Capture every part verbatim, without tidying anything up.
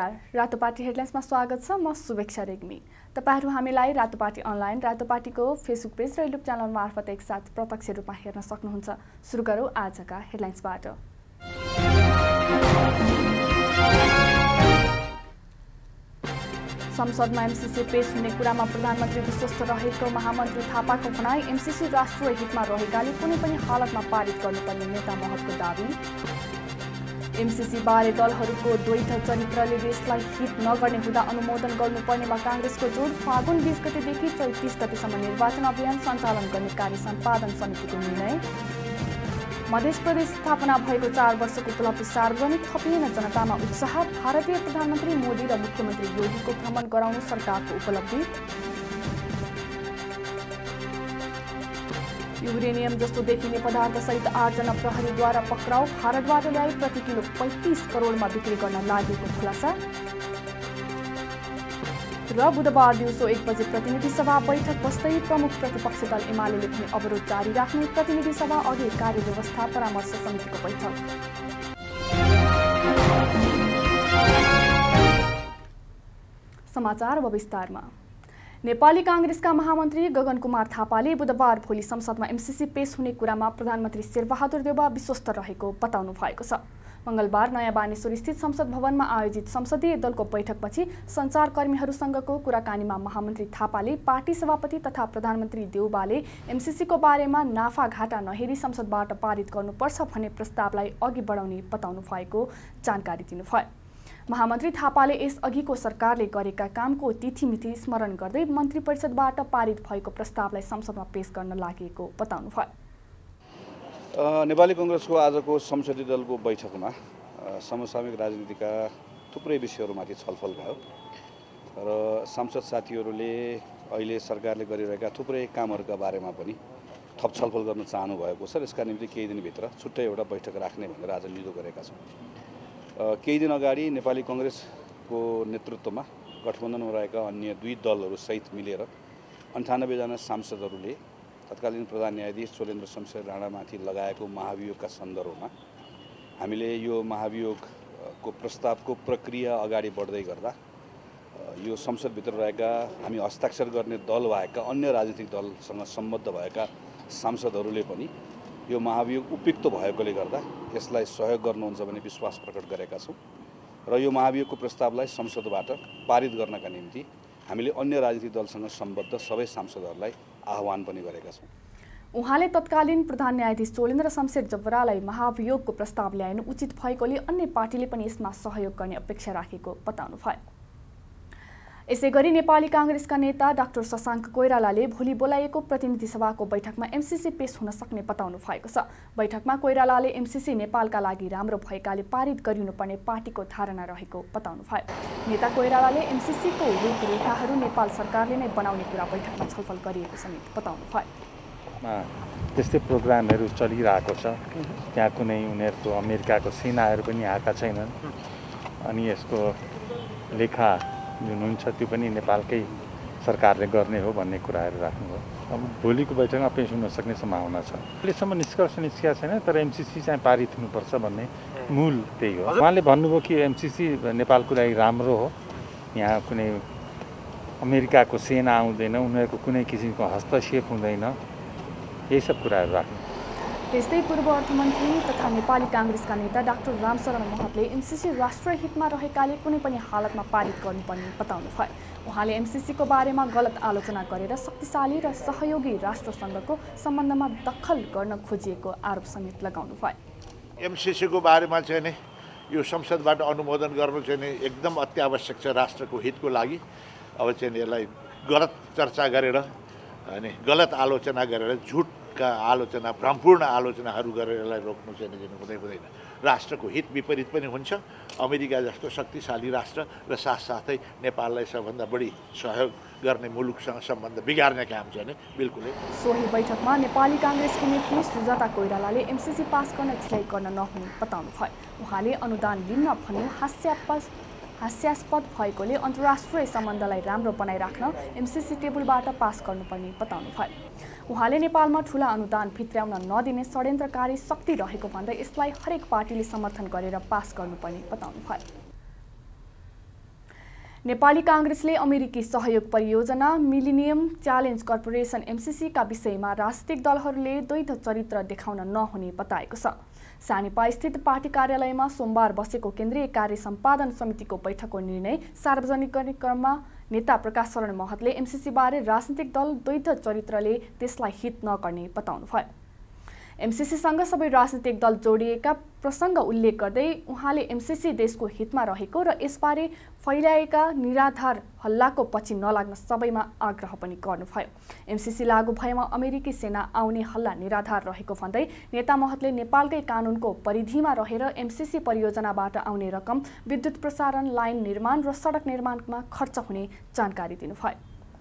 नमस्कार, रातोपाटी हेडलाइन्समा स्वागत छ। म सुवेक्षा रेग्मी। तपाईहरू हामीलाई रातोपाटी अनलाइन, रातोपाटीको फेसबुक पेज र युट्युब च्यानल मार्फत एकसाथ प्रत्यक्ष रूपमा हेर्न सक्नुहुन्छ। सुरु गरौँ आजका हेडलाइन्सबाट। संसदमा एमसीसी पेश हुने कुरामा प्रधानमन्त्री विश्वस्त रहेको महामन्त्री थापाको भनाई। एमसीसी राष्ट्रिय हितमा रहेकाले कुनै पनि हालतमा पारित गर्नुपर्ने नेता महतको दाबी। एमसीसी बारे दलहरूको द्वैत चरित्रले देशलाई हित नगर्ने हुँदा अनुमोदन गर्नुपर्नेमा कांग्रेसको जोड। फागुन बीस गतेदेखि चैत तीस गतेसम्म निर्वाचन अभियान सञ्चालन गर्ने कार्य सम्पादन समितिको निर्णय। मध्य प्रदेश स्थापना भएको चार वर्षको उपलब्धि सार्वजनिक, थपिएन जनतामा उत्साह। भारतीय प्रधानमन्त्री मोदी र मुख्यमन्त्री योगीको भ्रमण गराउनु सरकारको उपलब्धि। युरेनियम जस्तो देखिने पदार्थसहित आठजना प्रहरीद्वारा पक्राउ। भारतबाट ल्याई प्रति किलो पैंतीस करोडमा बिक्री गर्न लागेको खुलासा। र बुधबार दिउँसो एक बजे प्रतिनिधि सभा बैठक बस्दै प्रमुख प्रतिपक्ष दल एमाले पनि अवरोध जारी राख्ने। प्रतिनिधि सभा अघि कार्यव्यवस्था परामर्श समितिको बैठक। समाचार अब विस्तारमा। नेपाली कांग्रेसका महामन्त्री गगन कुमार थापाले बुधबार भोलि संसदमा एमसीसी पेश हुने कुरामा प्रधानमन्त्री शेरबहादुर देउवा विश्वस्त रहेको बताउनु भएको छ। मंगलबार नयाँ बानेश्वर स्थित संसद भवनमा आयोजित संसदीय दलको बैठकपछि सञ्चारकर्मीहरूसँगको कुराकानीमा महामन्त्री थापाले पार्टी सभापति तथा प्रधानमन्त्री देउवाले एमसीसीको बारेमा नाफाघाटा नहेरी संसदबाट पारित गर्नुपर्छ भन्ने प्रस्तावलाई अघि बढाउने बताउनु भएको जानकारी दिनुभयो। महामन्त्री थापाले यसअघिको सरकारले गरेका कामको तिथिमिति स्मरण गर्दै मन्त्री परिषदबाट पारित भएको प्रस्तावलाई संसदमा पेश गर्न लागेको बताउनुभयो। नेपाली कांग्रेसको आजको संसदीय दलको बैठकमा समसामयिक राजनीतिका थुप्रै विषयहरूमाथि छलफल भयो र सांसद साथीहरूले अहिले सरकारले गरिरहेका थुप्रै कामहरूका बारेमा पनि थप छलफल गर्न चाहनु भएको छ। यसका निम्ति केही दिनभित्र छुट्टै एउटा बैठक राख्ने भनेर आज निधो गरेका छौँ। केही दिन अगाडि नेपाली कांग्रेसको नेतृत्वमा गठबन्धनमा रहेका अन्य दुई दलहरू सहित मिलेर अन्ठानब्बे जना सांसदहरूले तत्कालीन प्रधान न्यायाधीश चोलेन्द्र शमशेर राणामाथि लगाएको महाभियोगका सन्दर्भमा हामीले यो महाभियोगको प्रस्तावको प्रक्रिया अगाडि बढ्दै गर्दा यो संसदभित्र रहेका हामी हस्ताक्षर गर्ने दल भएका अन्य राजनीतिक दलसँग सम्बद्ध भएका सांसदहरूले पनि यो महाभियोग उपयुक्त भएकोले गर्दा यसलाई सहयोग गर्नुहुन्छ भन्ने विश्वास प्रकट गरेका छौँ र यो महाभियोगको प्रस्तावलाई संसदबाट पारित गर्नका निम्ति हामीले अन्य राजनीतिक दलसँग सम्बद्ध सबै सांसदहरूलाई आह्वान पनि गरेका छौँ। उहाँले तत्कालीन प्रधान न्यायाधीश चोलेन्द्र शमशेर जबरालाई महाभियोगको प्रस्ताव ल्याउनु उचित भएकोले अन्य पार्टीले पनि यसमा सहयोग गर्ने अपेक्षा राखेको बताउनुभयो। यसैगरी नेपाली कांग्रेसका नेता डाक्टर शशाङ्क कोइरालाले भोलि बोलाइएको प्रतिनिधि सभाको बैठकमा एमसीसी पेश हुन सक्ने बताउनु भएको छ। बैठकमा कोइरालाले एमसीसी नेपालका लागि राम्रो भएकाले पारित गरिनुपर्ने पार्टीको धारणा रहेको बताउनुभयो। नेता कोइरालाले एमसीसीको रूपरेखाहरू नेपाल सरकारले नै बनाउने कुरा बैठकमा छलफल गरिएको समेत बताउनुभयो। त्यस्तै प्रोग्रामहरू चलिरहेको छ। त्यहाँ कुनै उनीहरूको अमेरिकाको सेनाहरू पनि आएका छैनन् अनि यसको लेखा जुन हुन्छ त्यो पनि नेपालकै सरकारले गर्ने हो भन्ने कुराहरू राख्नुभयो। अब भोलिको बैठकमा पेश हुन सक्ने सम्भावना छ। अहिलेसम्म निष्कर्ष निस्किएको छैन, तर एमसीसी चाहिँ पारित हुनुपर्छ भन्ने मूल त्यही हो। उहाँले भन्नुभयो कि एमसीसी नेपालको लागि राम्रो हो, यहाँ कुनै अमेरिकाको सेना आउँदैन, उनीहरूको कुनै किसिमको हस्तक्षेप हुँदैन, यही सब कुराहरू राख्नु। त्यस्तै पूर्व अर्थमन्त्री तथा नेपाली कांग्रेसका नेता डाक्टर रामशरण महतले एमसीसी राष्ट्रिय हितमा रहेकाले कुनै पनि हालतमा पारित गर्नुपर्ने बताउनुभयो। उहाँले एमसीसीको बारेमा गलत आलोचना गरेर शक्तिशाली र सहयोगी राष्ट्रसँगको सम्बन्धमा दखल गर्न खोजिएको आरोप समेत लगाउनुभयो। एमसीसीको बारेमा चाहिँ नि यो संसदबाट अनुमोदन गर्नु चाहिँ नि एकदम अत्यावश्यक छ राष्ट्रको हितको लागि। अब चाहिँ यसलाई गलत चर्चा गरेर अनि गलत आलोचना गरेर झुट का आलोचना भ्रमपूर्ण आलोचनाहरू गरेर यसलाई रोक्नु चाहिँ हुँदै हुँदैन। राष्ट्रको हित विपरीत पनि हुन्छ। अमेरिका जस्तो शक्तिशाली राष्ट्र र साथसाथै नेपाललाई सबभन्दा बढी सहयोग गर्ने मुलुकसँग सम्बन्ध बिगार्ने काम चाहिँ नि बिल्कुलै। सोही बैठकमा नेपाली कांग्रेसकी नेत्री सुजाता कोइरालाले एमसीसी पास गर्न ढिलाइ गर्न नहुने बताउनुभयो। उहाँले अनुदान लिन भन्नु हास्यास्पद हास्यास्पद भएकोले अन्तर्राष्ट्रिय सम्बन्धलाई राम्रो बनाइराख्न एमसीसी टेबलबाट पास गर्नुपर्ने बताउनुभयो। उहाँले नेपालमा ठूला अनुदान भित्र्याउन नदिने षड्यन्त्रकारी शक्ति रहेको भन्दै यसलाई हरेक पार्टीले समर्थन गरेर पास गर्नुपर्ने बताउनुभयो। नेपाली कांग्रेसले अमेरिकी सहयोग परियोजना मिलिनियम च्यालेन्ज कर्पोरेसन एमसीसी का विषयमा राजनीतिक दलहरूले द्वैध चरित्र देखाउन नहुने बताएको छ। सानेपा स्थित पार्टी कार्यालयमा सोमबार बसेको केन्द्रीय कार्य सम्पादन समितिको बैठकको निर्णय सार्वजनिक गर्ने क्रममा नेता प्रकाश शरण महतले एमसीसी बारे राजनीतिक दल द्वैध चरित्रले त्यसलाई हित नगर्ने बताउनुभयो। एमसीसीसँग सबै राजनीतिक दल जोडिएका प्रसङ्ग उल्लेख गर्दै उहाँले एमसीसी देशको हितमा रहेको र यसबारे फैलाएका निराधार हल्लाको पछि नलाग्न सबैमा आग्रह पनि गर्नुभयो। एमसीसी लागू भएमा अमेरिकी सेना आउने हल्ला निराधार रहेको भन्दै नेता महतले नेपालकै कानुनको परिधिमा रहेर एमसीसी परियोजनाबाट आउने रकम विद्युत प्रसारण लाइन निर्माण र सडक निर्माणमा खर्च हुने जानकारी दिनुभयो।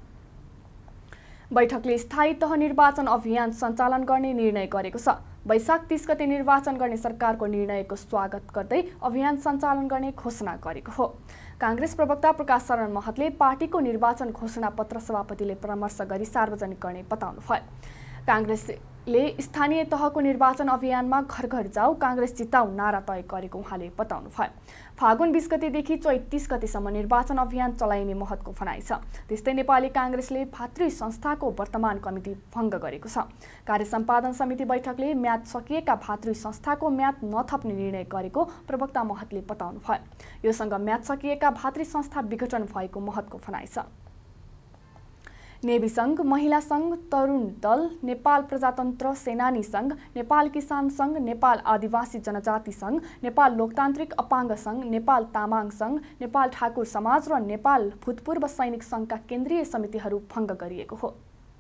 बैठकले स्थायी तह निर्वाचन अभियान सञ्चालन गर्ने निर्णय गरेको छ। वैशाख तीस गते निर्वाचन गर्ने सरकारको निर्णयको स्वागत गर्दै अभियान सञ्चालन गर्ने घोषणा गरेको हो। कांग्रेस प्रवक्ता प्रकाश शरण महतले पार्टीको निर्वाचन घोषणा पत्र सभापतिले परामर्श गरी सार्वजनिक गर्ने बताउनुभयो। कांग्रेसले स्थानीय तहको निर्वाचन अभियानमा घर घर जाऊ कांग्रेस जिताऊ नारा तय गरेको उहाँले बताउनुभयो। फागुन बीस गतेदेखि चैत तीस गतेसम्म निर्वाचन अभियान चलाइने महतको भनाइ छ। त्यस्तै नेपाली कांग्रेसले भातृ संस्थाको वर्तमान कमिटी भङ्ग गरेको छ। कार्य सम्पादन समिति बैठकले म्याद सकिएका भातृ संस्थाको म्याद नथप्ने निर्णय गरेको प्रवक्ता महतले बताउनुभयो। योसँग म्याद सकिएका भातृ संस्था विघटन भएको महतको भनाइ छ। नेवी संघ, महिला संघ, तरुण दल, नेपाल प्रजातन्त्र सेनानी संघ, नेपाल किसान संघ, नेपाल आदिवासी जनजाति संघ, नेपाल लोकतान्त्रिक अपाङ्ग संघ, नेपाल तामाङ संघ, नेपाल ठाकुर समाज र नेपाल भूतपूर्व सैनिक संघका केन्द्रीय समितिहरू भङ्ग गरिएको हो।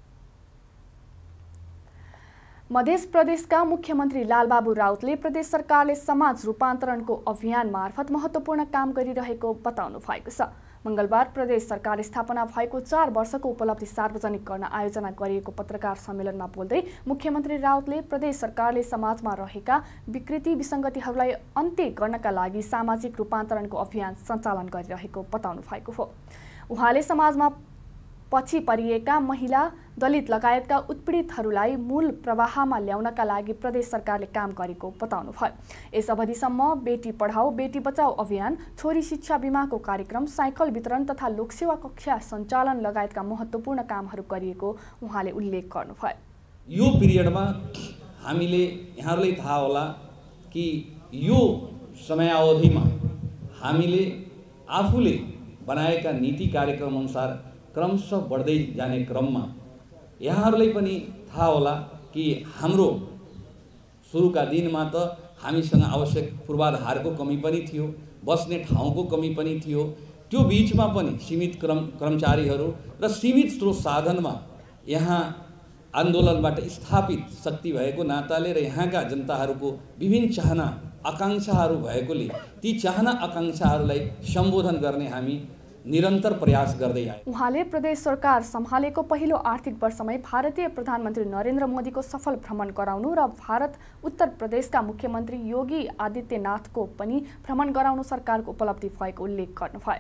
मध्य प्रदेशका मुख्यमन्त्री लालबाबु राउतले प्रदेश सरकारले समाज रूपान्तरणको अभियान मार्फत महत्त्वपूर्ण काम गरिरहेको बताउनु भएको छ। मंगलबार प्रदेश सरकार स्थापना भएको चार वर्षको उपलब्धि सार्वजनिक गर्न आयोजना गरिएको पत्रकार सम्मेलनमा बोल्दै मुख्यमन्त्री राउतले प्रदेश सरकारले समाजमा रहेका विकृति विसङ्गतिहरूलाई अन्त्य गर्नका लागि सामाजिक रूपान्तरणको अभियान सञ्चालन गरिरहेको बताउनु भएको हो। उहाँले समाजमा पछि परिएका महिला, दलित लगायतका उत्पीडितहरूलाई मूल प्रवाहमा ल्याउनका लागि प्रदेश सरकारले काम गरेको बताउनुभयो। यस अवधिसम्म बेटी पढाऊ बेटी बचाऊ अभियान, छोरी शिक्षा बीमाको कार्यक्रम, साइकल वितरण तथा लोकसेवा कक्षा सञ्चालन लगायतका महत्त्वपूर्ण कामहरू गरिएको उहाँले उल्लेख गर्नुभयो। यो पिरियडमा हामीले यहाँहरूलाई थाहा होला कि यो समयावधिमा हामीले आफूले बनाएका नीति कार्यक्रम अनुसार क्रमशः बढ्दै जाने क्रममा यहाँहरूलाई पनि थाहा होला कि हाम्रो सुरुका दिनमा त हामीसँग आवश्यक पूर्वाधारको कमी पनि थियो, बस्ने ठाउँको कमी पनि थियो। त्यो बीचमा पनि सीमित कर्म कर्मचारीहरू र सीमित स्रोत साधनमा यहाँ आन्दोलनबाट स्थापित शक्ति भएको नाताले र यहाँका जनताहरूको विभिन्न चाहना आकाङ्क्षाहरू भएकोले ती चाहना आकाङ्क्षाहरूलाई सम्बोधन गर्ने हामी निरन्तर प्रयास गर्दै आए। उहाँले प्रदेश सरकार सम्हालेको पहिलो आर्थिक वर्षमै भारतीय प्रधानमन्त्री नरेन्द्र मोदीको सफल भ्रमण गराउनु र भारत उत्तर प्रदेशका मुख्यमन्त्री योगी आदित्यनाथको पनि भ्रमण गराउनु सरकारको उपलब्धि भएको उल्लेख गर्नुभयो।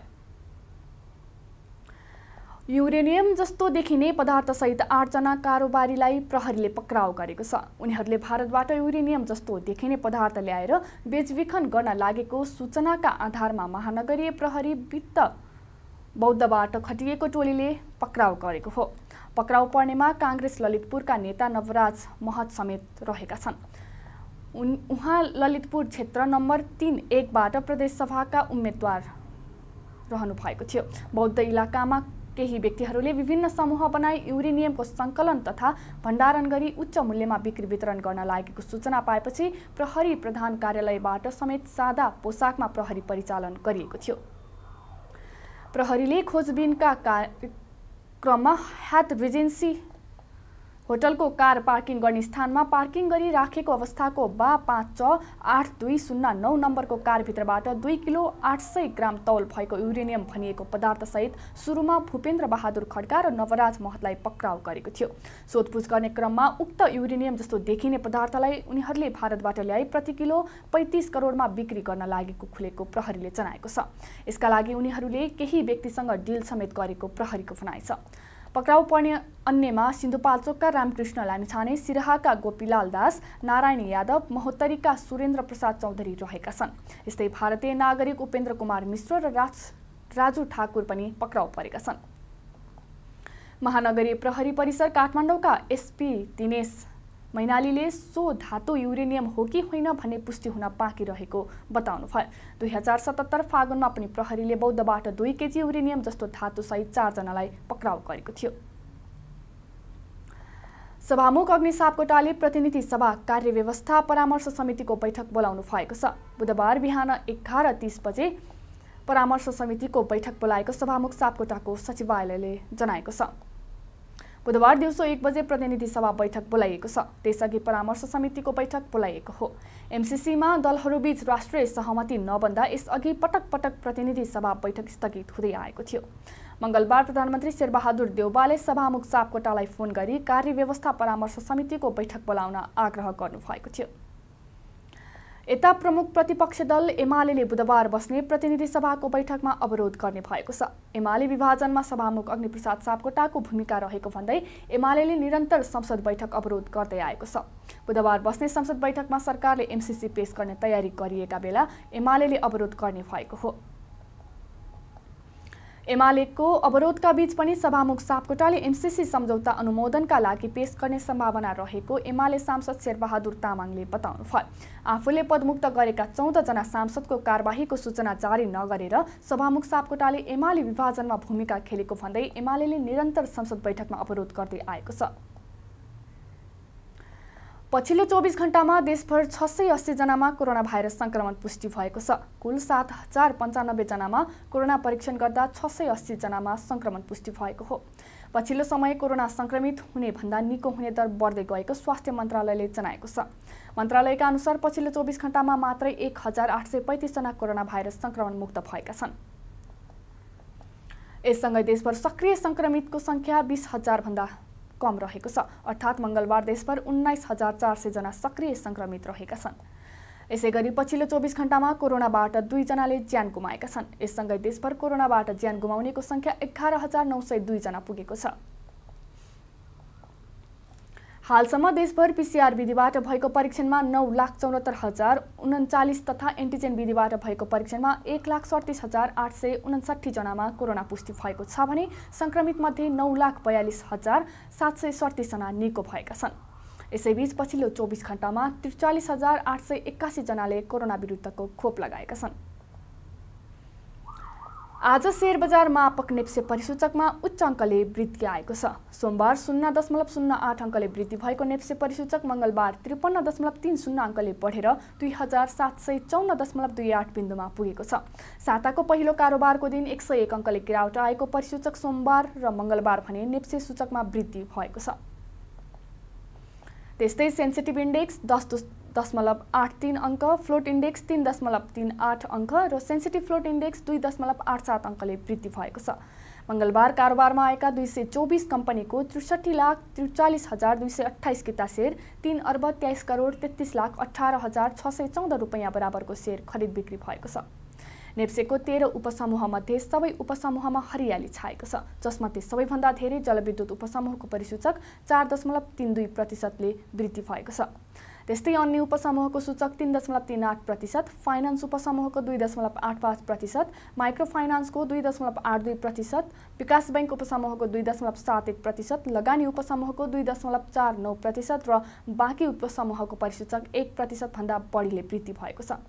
युरेनियम जस्तो देखिने पदार्थसहित आठजना कारोबारीलाई प्रहरीले पक्राउ गरेको छ। उनीहरूले भारतबाट युरेनियम जस्तो देखिने पदार्थ ल्याएर बेचबिखन गर्न लागेको सूचनाका आधारमा महानगरीय प्रहरी वित्त बौद्धबाट खटिएको टोलीले पक्राउ गरेको हो। पक्राउ पर्नेमा कांग्रेस ललितपुरका नेता नवराज महत समेत रहेका छन्। उहाँ ललितपुर क्षेत्र नम्बर तीन एकबाट प्रदेश सभाका उम्मेद्वार रहनु भएको थियो। बौद्ध इलाकामा केही व्यक्तिहरूले विभिन्न समूह बनाई युरेनियमको सङ्कलन तथा भण्डारण गरी उच्च मूल्यमा बिक्री वितरण गर्न लागेको सूचना पाएपछि प्रहरी प्रधान कार्यालयबाट समेत सादा पोसाकमा प्रहरी परिचालन गरिएको थियो। प्रहरीले खोजबिनका क्रममा ह्याट रिजेन्सी होटलको कार पार्किङ गर्ने स्थानमा पार्किङ गरी राखेको अवस्थाको बा पाँच छ आठ दुई शून्य नौ नम्बरको कारभित्रबाट दुई किलो आठ सय ग्राम तौल भएको युरेनियम भनिएको पदार्थसहित सुरुमा भूपेन्द्र बहादुर खड्का र नवराज महतलाई पक्राउ गरेको थियो। सोधपुछ गर्ने क्रममा उक्त युरेनियम जस्तो देखिने पदार्थलाई उनीहरूले भारतबाट ल्याई प्रति किलो पैँतिस करोडमा बिक्री गर्न लागेको खुलेको प्रहरीले जनाएको छ। यसका लागि उनीहरूले केही व्यक्तिसँग डिल समेत गरेको प्रहरीको भनाइ छ। पक्राउ पर्ने अन्यमा सिन्धुपाल्चोकका रामकृष्ण लामिछाने, सिराहाका गोपीलाल दास, नारायण यादव, महोत्तरीका सुरेन्द्र प्रसाद चौधरी रहेका छन्। यस्तै भारतीय नागरिक उपेन्द्र कुमार मिश्र र राजु ठाकुर पनि पक्राउ परेका छन्। महानगरीय प्रहरी परिसर काठमाडौँका एसपी दिनेश मैनालीले सो धातु युरेनियम हो कि होइन भन्ने पुष्टि हुन बाँकी रहेको बताउनुभयो। दुई हजार सतहत्तर फागुनमा पनि प्रहरीले बौद्धबाट दुई केजी युरेनियम जस्तो धातुसहित चारजनालाई पक्राउ गरेको थियो। सभामुख अग्नि सापकोटाले प्रतिनिधि सभा कार्यव्यवस्था परामर्श समितिको बैठक बोलाउनु भएको छ। बुधबार बिहान एघार तीस बजे परामर्श समितिको बैठक बोलाएको सभामुख सापकोटाको सचिवालयले जनाएको छ। बुधबार दिउँसो एक बजे प्रतिनिधि सभा बैठक बोलाइएको छ। त्यसअघि परामर्श समितिको बैठक बोलाइएको हो। एमसीसीमा दलहरूबीच राष्ट्रिय सहमति नबन्दा यसअघि पटक पटक प्रतिनिधि सभा बैठक स्थगित हुँदै आएको थियो। मंगलबार प्रधानमन्त्री शेरबहादुर देउवाले सभामुख सापकोटालाई फोन गरी कार्यव्यवस्था परामर्श समितिको बैठक बोलाउन आग्रह गर्नुभएको थियो। यता प्रमुख प्रतिपक्ष दल एमाले बुधबार बस्ने प्रतिनिधि सभाको बैठकमा अवरोध गर्ने भएको छ। एमाले विभाजनमा सभामुख अग्निप्रसाद सापकोटाको भूमिका रहेको भन्दै एमाले निरन्तर संसद बैठक अवरोध गर्दै आएको छ। बुधबार बस्ने संसद बैठकमा सरकारले एमसीसी पेश गर्ने तयारी गरिएका बेला एमाले अवरोध गर्ने भएको हो। एमालेको अवरोधका बीच पनि सभामुख सापकोटाले एमसीसी सम्झौता अनुमोदनका लागि पेश गर्ने सम्भावना रहेको एमाले सांसद शेरबहादुर तामाङले बताउनुभयो। आफूले पदमुक्त गरेका चौध जना सांसदको कारबाहीको सूचना जारी नगरेर सभामुख सापकोटाले एमाले विभाजनमा भूमिका खेलेको भन्दै एमाले निरन्तर संसद बैठकमा अवरोध गर्दै आएको छ। पछिल्लो चौबीस घण्टामा देशभर छ सय अस्सी जनामा कोरोना भाइरस संक्रमण पुष्टि भएको छ। कुल सात हजार पन्चानब्बे जनामा कोरोना परीक्षण गर्दा छ सय अस्सी जनामा संक्रमण पुष्टि भएको हो। पछिल्लो समय कोरोना संक्रमित हुने भन्दा निको हुने दर बढ्दै गएको स्वास्थ्य मन्त्रालयले जनाएको छ। मन्त्रालयका अनुसार पछिल्लो चौबीस घण्टामा मात्रै एक हजार आठ सय पैँतिस जना कोरोना भाइरस संक्रमण मुक्त भएका छन्। यससँगै देशभर सक्रिय संक्रमितको संख्या बीस हजार भन्दा कम रहेको छ। अर्थात् मंगलबार देशभर उन्नाइस हजार चार सय जना सक्रिय संक्रमित रहेका छन्। यसैगरी पछिल्लो चौबीस घण्टामा कोरोनाबाट दुई जनाले ज्यान गुमाएका छन्। यससँगै देशभर कोरोनाबाट ज्यान गुमाउनेको संख्या एघार हजार नौ सय दुई जना पुगेको छ। हालसम्म देशभर पीसीआर विधिबाट भएको परीक्षणमा नौ लाख चौहत्तर हजार उन्चालिस तथा एन्टिजेन विधिबाट भएको परीक्षणमा एक लाख सडतिस हजार आठ सय उनसट्ठी जनामा कोरोना पुष्टि भएको छ भने संक्रमित मध्ये नौ लाख बयालिस हजार सात सय सडतिस जना निको भएका छन्। यसैबीच पछिल्लो चौबीस घण्टामा त्रिचालिस हजार आठ सय एक्कासी जनाले कोरोना विरुद्धको खोप लगाएका छन्। आज शेयर बजार मापक नेप्से परिसूचकमा उच्च अङ्कले वृद्धि आएको छ। सोमबार शून्य दशमलव शून्य आठ अङ्कले वृद्धि भएको नेप्से परिसूचक मंगलबार त्रिपन्न दशमलव तीन शून्य अङ्कले बढेर दुई हजार सात सय चौन्न दशमलव दुई आठ बिन्दुमा पुगेको छ। साताको पहिलो कारोबारको दिन एक सय एक अङ्कले गिरावट आएको परिसूचक सोमबार र मंगलबार भने नेप्से सूचकमा वृद्धि भएको छ। त्यस्तै सेन्सिटिभ इन्डेक्स दस दशमलव आठ तीन अङ्क, फ्लोट इन्डेक्स तीन दशमलव तीन आठ अङ्क र सेन्सिटिभ फ्लोट इन्डेक्स दुई दशमलव आठ सात अङ्कले वृद्धि भएको छ। मंगलबार कारोबारमा आएका दुई सय चौबिस कम्पनीको त्रिसठी लाख त्रिचालिस हजार दुई सय अठाइस किता सेयर तीन अर्ब तेइस करोड तेत्तिस लाख अठार हजार छ सय चौध रुपियाँ बराबरको सेयर खरिद बिक्री भएको छ। नेप्सेको तेह्र उपसमूहमध्ये सबै उपसमूहमा हरियाली छाएको छ, जसमध्ये सबैभन्दा धेरै जलविद्युत उपसमूहको परिसूचक चार दशमलव तीन दुई प्रतिशतले वृद्धि भएको छ। त्यस्तै अन्य उपसमूहको सूचक तीन दशमलव तीन आठ प्रतिशत, फाइनान्स उपसमूहको दुई दशमलव आठ पाँच प्रतिशत, माइक्रो फाइनान्सको दुई दशमलव आठ दुई प्रतिशत, विकास बैंक उपसमूहको दुई दशमलव सात एक प्रतिशत, लगानी उपसमूहको दुई दशमलव चार नौ प्रतिशत र बाँकी उपसमूहको परिसूचक एक प्रतिशत भन्दा बढीले वृद्धि भएको छ।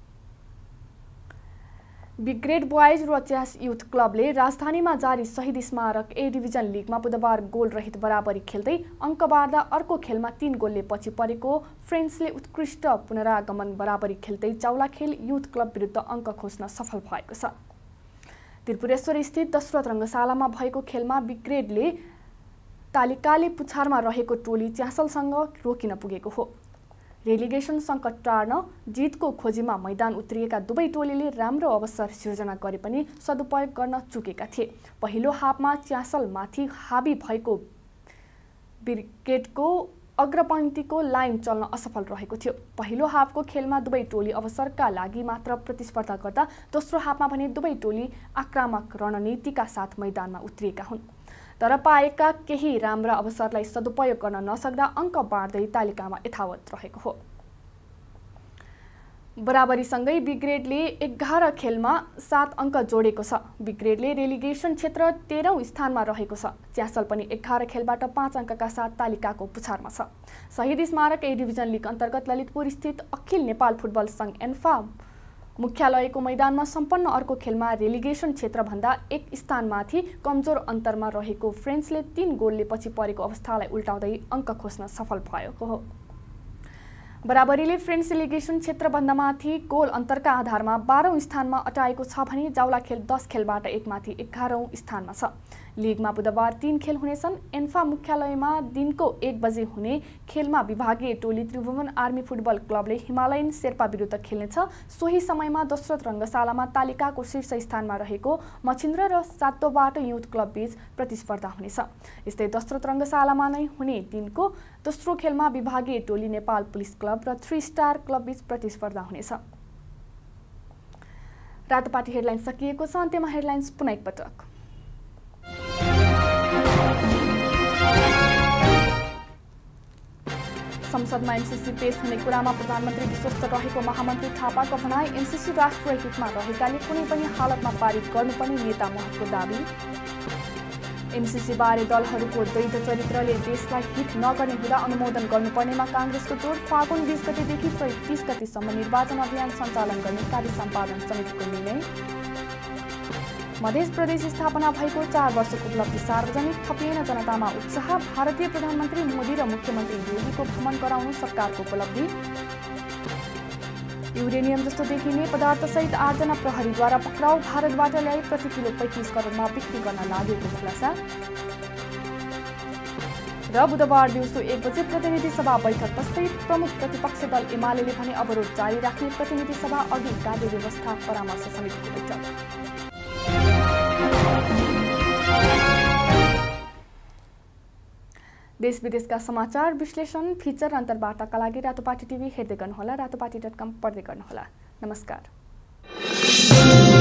बिग्रेड बोइज र च्यास युथ क्लबले राजधानीमा जारी शहीद स्मारक ए डिभिजन लिगमा बुधबार गोल रहित बराबरी खेल्दै अङ्क बार्दा अर्को खेलमा तीन गोलले पछि परेको फ्रेन्चले उत्कृष्ट पुनरागमन बराबरी खेल्दै चाउलाखेल युथ क्लब विरुद्ध अङ्क खोज्न सफल भएको छ। त्रिपुरेश्वर स्थित दशरथ रङ्गशालामा भएको खेलमा बिग्रेडले तालिकाले पुछारमा रहेको टोली च्यासलसँग रोकिन पुगेको हो। रेलिगेसन सङ्कट टार्न जितको खोजीमा मैदान उत्रिएका दुवै टोलीले राम्रो अवसर सिर्जना गरे पनि सदुपयोग गर्न चुकेका थिए। पहिलो हाफमा च्यासलमाथि हाबी भएको ब्रिगेडको अग्रपङ्क्तिको लाइन चल्न असफल रहेको थियो। पहिलो हाफको खेलमा दुवै टोली अवसरका लागि मात्र प्रतिस्पर्धा गर्दा दोस्रो हाफमा भने दुवै टोली आक्रामक रणनीतिका साथ मैदानमा उत्रिएका हुन्, तर पाएका केही राम्रा अवसरलाई सदुपयोग गर्न नसक्दा अङ्क बाँड्दै तालिकामा यथावत रहेको हो। बराबरीसँगै बी ग्रेडले एघार खेलमा सात अङ्क जोडेको छ। बी ग्रेडले रेलिगेसन क्षेत्र तेह्रौँ स्थानमा रहेको छ। च्यासल पनि एघार खेलबाट पाँच अङ्कका साथ तालिकाको पुछारमा छ। शहीद स्मारक ए डिभिजन लिग अन्तर्गत ललितपुर स्थित अखिल नेपाल फुटबल सङ्घ एन्फा मुख्यालयको मैदानमा सम्पन्न अर्को खेलमा रेलिगेसन क्षेत्रभन्दा एक स्थानमाथि कमजोर अन्तरमा रहेको फ्रेन्चले तीन गोलले पछि परेको अवस्थालाई उल्टाउँदै अङ्क खोज्न सफल भएको हो। बराबरीले फ्रेन्च रेलिगेसन क्षेत्रभन्दा माथि गोल अन्तरका आधारमा बाह्रौँ स्थानमा अटाएको छ भने जाउला खेल दस खेलबाट एकमाथि एघारौँ स्थानमा छ। लिगमा बुधबार तीन खेल हुनेछन्। एन्फा मुख्यालयमा दिनको एक बजे हुने खेलमा विभागीय टोली त्रिभुवन आर्मी फुटबल क्लबले हिमालयन शेर्पा विरुद्ध खेल्नेछ। सोही समयमा दोस्रो रङ्गशालामा तालिकाको शीर्ष स्थानमा रहेको मछिन्द्र र सातोबाट युथ क्लब बीच प्रतिस्पर्धा हुनेछ। यस्तै दोस्रो रङ्गशालामा नै हुने दिनको दोस्रो खेलमा विभागीय टोली नेपाल पुलिस क्लब र थ्री स्टार क्लब बीच प्रतिस्पर्धा हुनेछ। रातोपाटी हेडलाइन्स सकिएको छ। अन्त्यमा हेडलाइन्स पुनः एकपटक। संसदमा एमसीसी पेश हुने कुरामा प्रधानमन्त्री विश्वस्त रहेको महामन्त्री थापाको भनाई। एमसीसी राष्ट्रिय हितमा रहेकाले कुनै पनि हालतमा पारित गर्नुपर्ने नेता महतको दाबी। एमसीसी बारे दलहरूको द्वैध चरित्रले देशलाई हित नगर्ने हुँदा अनुमोदन गर्नुपर्नेमा काङ्ग्रेसको जोड। फागुन बीस गतेदेखि तीस गतेसम्म निर्वाचन अभियान सञ्चालन गर्ने कार्य सम्पादन समितिको निर्णय। मध्य प्रदेश स्थापना भएको चार वर्षको उपलब्धि सार्वजनिक, थपिएन जनतामा उत्साह। भारतीय प्रधानमन्त्री मोदी र मुख्यमन्त्री योगीको भ्रमण गराउनु सरकारको उपलब्धि। युरेनियम जस्तो देखिने पदार्थसहित आठजना प्रहरीद्वारा पक्राउ। भारतबाट ल्याई प्रति किलो पैँतिस करोडमा बिक्री गर्न लागेको खुलासा। र बुधबार दिउँसो एक बजे प्रतिनिधि सभा बैठक बस्दै प्रमुख प्रतिपक्ष दल एमाले भने अवरोध जारी राख्ने। प्रतिनिधि सभा अघि कार्य व्यवस्था परामर्श समितिको बैठक। देश विदेशका समाचार विश्लेषण फिचर अन्तर्वार्ताका लागि रातोपाटी टिभी हेर्दै गर्नुहोला। रातोपाटी डट कम पढ्दै गर्नुहोला। नमस्कार।